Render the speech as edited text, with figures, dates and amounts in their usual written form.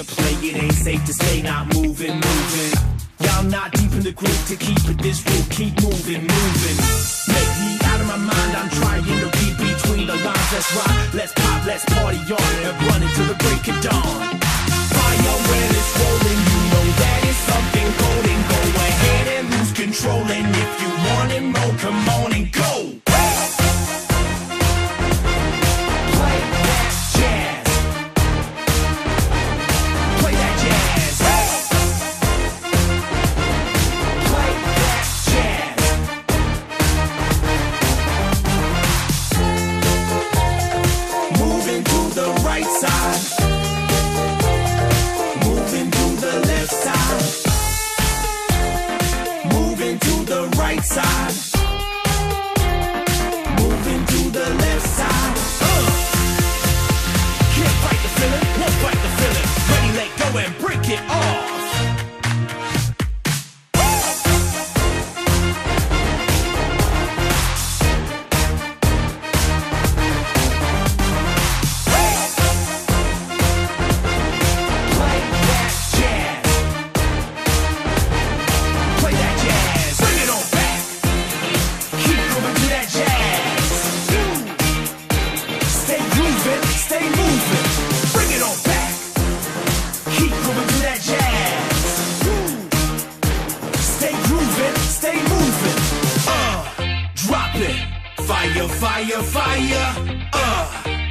to play, it ain't safe to stay not moving. Y'all not deep in the groove to keep it this rule, keep moving. Make me out of my mind, I'm trying to read between the lines. Let's rock, let's pop, let's party on and run until the break of dawn. Fire when it's rolling, you know that it's something golden. Go ahead and lose control, and if you want it more, come on and go. Side, moving to the left side. Can't fight the feeling, won't fight the feeling. Ready, let go and break it off. Fire, fire, fire,